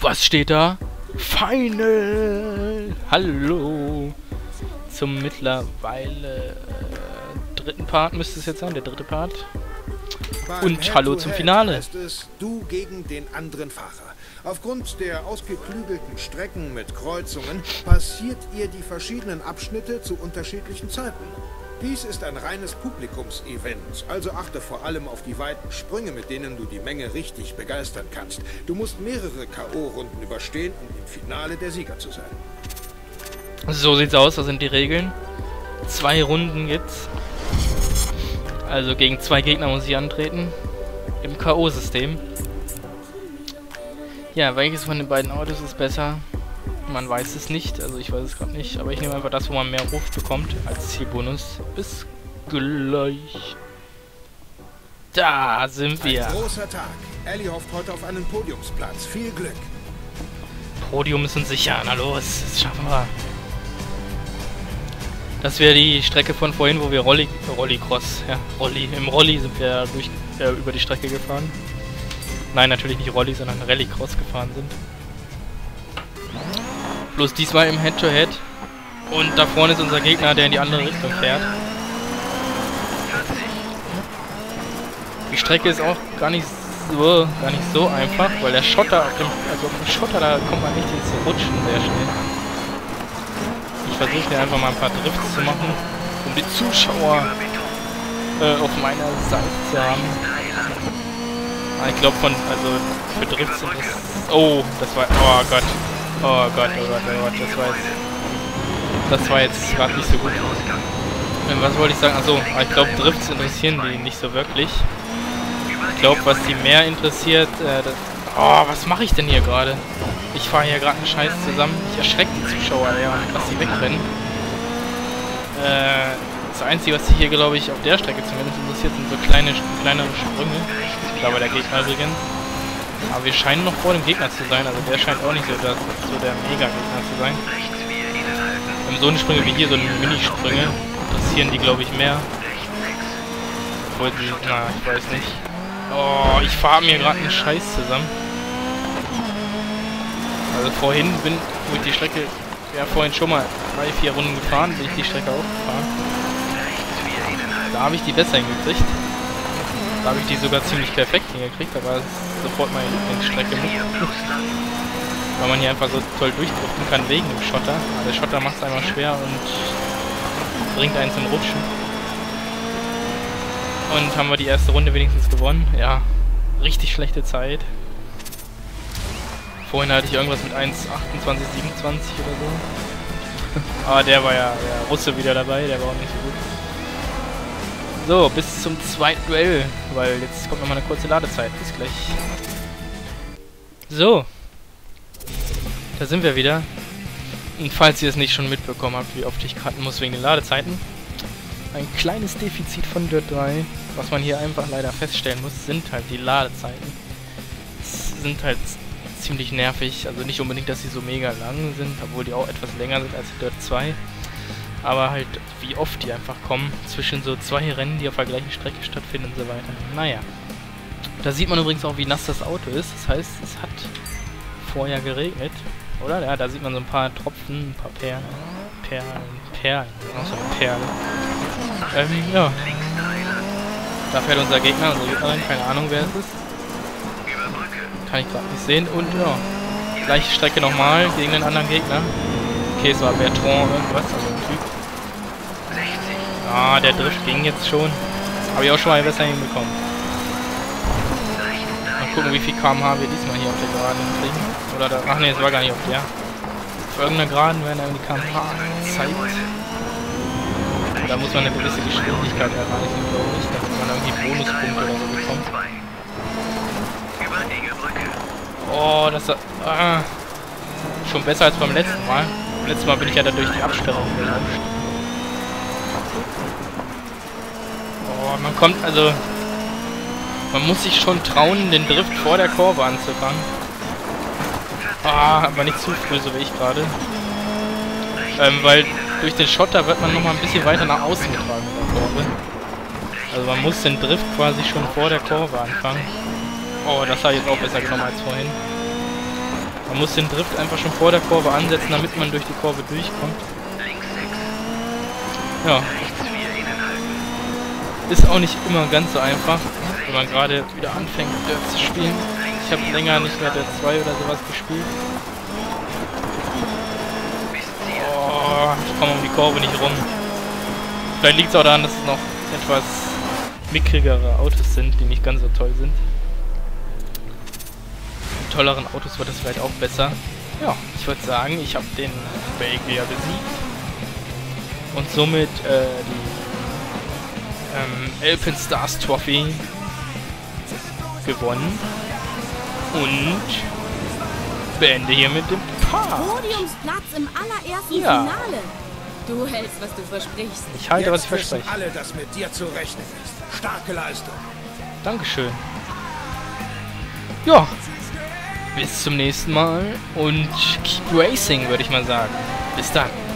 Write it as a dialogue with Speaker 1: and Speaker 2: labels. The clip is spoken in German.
Speaker 1: Was steht da? Final! Hallo! Zum mittlerweile dritten Part müsste es jetzt sein, der dritte Part. Und hallo zum Finale.
Speaker 2: Heißt es, du gegen den anderen Fahrer. Aufgrund der ausgeklügelten Strecken mit Kreuzungen passiert ihr die verschiedenen Abschnitte zu unterschiedlichen Zeiten. Dies ist ein reines Publikumsevent, also achte vor allem auf die weiten Sprünge, mit denen du die Menge richtig begeistern kannst. Du musst mehrere K.O.-Runden überstehen, um im Finale der Sieger zu sein.
Speaker 1: So sieht's aus, das sind die Regeln. 2 Runden jetzt. Also gegen 2 Gegner muss ich antreten. Im K.O.-System. Ja, welches von den beiden Autos ist besser? Man weiß es nicht, also ich weiß es gerade nicht. Aber ich nehme einfach das, wo man mehr Ruf bekommt, als Zielbonus. Bis gleich. Da sind wir.
Speaker 2: Ein großer Tag. Ellie hofft heute auf einen Podiumsplatz. Viel Glück.
Speaker 1: Podium ist uns sicher. Na los, das schaffen wir. Das wäre die Strecke von vorhin, wo wir Rollicross, ja, im Rolli sind wir über die Strecke gefahren. Nein, natürlich nicht Rolli, sondern Rallycross gefahren sind. Bloß diesmal im Head-to-Head. Und da vorne ist unser Gegner, der in die andere Richtung fährt. Die Strecke ist auch gar nicht so einfach, weil der Schotter auf dem Schotter, da kommt man nicht ins Rutschen sehr schnell. Ich versuche hier einfach mal ein paar Drifts zu machen, um die Zuschauer auf meiner Seite zu haben. Ich glaube für Drifts sind das... Oh, das war... Oh Gott. Oh Gott, oh Gott, oh Gott. Das war jetzt gerade nicht so gut. Was wollte ich sagen? Achso, ich glaube Drifts interessieren die nicht so wirklich. Ich glaube, was die mehr interessiert... Oh, was mache ich denn hier gerade? Ich fahre hier gerade einen Scheiß zusammen. Ich erschrecke die Zuschauer, ja, und lasse sie wegrennen. Das Einzige, was sich hier, glaube ich, auf der Strecke zumindest interessiert, sind so kleinere Sprünge. Da war der Gegner übrigens. Aber wir scheinen noch vor dem Gegner zu sein, also der scheint auch nicht so der Mega-Gegner zu sein. So eine Sprünge wie hier, so eine Minisprünge, interessieren die, glaube ich, mehr. Obwohl die, na, ich weiß nicht. Oh, ich fahre mir gerade einen Scheiß zusammen. Also vorhin wo ich die Strecke, ja vorhin schon mal 3-4 Runden gefahren, bin ich die Strecke auch gefahren. Da habe ich die besser hingekriegt. Da habe ich die sogar ziemlich perfekt hingekriegt, da war es sofort meine Lieblingsstrecke mit. Weil man hier einfach so toll durchdriften kann wegen dem Schotter. Aber der Schotter macht es einmal schwer und bringt einen zum Rutschen. Und haben wir die erste Runde wenigstens gewonnen. Ja, richtig schlechte Zeit. Vorhin hatte ich irgendwas mit 1,28,27 oder so. Aber der war ja der Russe wieder dabei, der war auch nicht so gut. So, bis zum zweiten Duell, weil jetzt kommt nochmal eine kurze Ladezeit. Bis gleich. So. Da sind wir wieder. Und falls ihr es nicht schon mitbekommen habt, wie oft ich cutten muss wegen den Ladezeiten. Ein kleines Defizit von Dirt 3, was man hier einfach leider feststellen muss, sind halt die Ladezeiten. Sind halt ziemlich nervig, also nicht unbedingt, dass sie so mega lang sind, obwohl die auch etwas länger sind als Dirt 2. Aber halt, wie oft die einfach kommen, zwischen so 2 Rennen, die auf der gleichen Strecke stattfinden und so weiter. Naja. Da sieht man übrigens auch, wie nass das Auto ist. Das heißt, es hat vorher geregnet, oder? Ja, da sieht man so ein paar Tropfen, ein paar Perlen. Auch so eine Perle. Ja. Da fährt unser Gegner, unsere Gegnerin, keine Ahnung wer es ist. Kann ich gerade nicht sehen. Und ja, gleiche Strecke nochmal gegen den anderen Gegner. Okay, es war Bertrand irgendwas, also ein Typ. Ah, der Drift ging jetzt schon. Habe ich auch schon mal besser hinbekommen. Mal gucken, wie viel km/h wir diesmal hier auf der Geraden kriegen. Oder da, ach ne, es war gar nicht auf der. Auf irgendeiner Geraden werden dann die km/h gezeigt. Da muss man eine gewisse Geschwindigkeit erreichen, glaube ich, damit man irgendwie Bonuspunkte oder so bekommt. Oh, das war schon besser als beim letzten Mal. Beim letzten Mal bin ich ja da durch die Absperrung gelauscht. Oh, man muss sich schon trauen, den Drift vor der Kurve anzufangen. Ah, aber nicht zu früh, so wie ich gerade. Weil durch den Schotter wird man nochmal ein bisschen weiter nach außen getragen in der Kurve. Also man muss den Drift quasi schon vor der Kurve anfangen. Oh, das habe ich jetzt auch besser genommen als vorhin. Man muss den Drift einfach schon vor der Kurve ansetzen, damit man durch die Kurve durchkommt. Ja. Ist auch nicht immer ganz so einfach, wenn man gerade wieder anfängt zu spielen. Ich habe länger nicht mehr Dirt 2 oder sowas gespielt. Oh, ich komme um die Kurve nicht rum. Vielleicht liegt es auch daran, dass es noch etwas mickrigere Autos sind, die nicht ganz so toll sind. Mit tolleren Autos wird es vielleicht auch besser. Ja, ich würde sagen, ich habe den Belgier besiegt. Und somit die Alpenstars Trophy gewonnen. Und beende hier mit dem Part.
Speaker 3: Podiumsplatz im allerersten Finale. Du hältst, was du versprichst.
Speaker 1: Ich halte,
Speaker 2: Jetzt
Speaker 1: was ich verspreche.
Speaker 2: alle, dass mit dir zu rechnen ist. Starke Leistung.
Speaker 1: Dankeschön. Ja. Bis zum nächsten Mal und keep racing, würde ich mal sagen. Bis dann.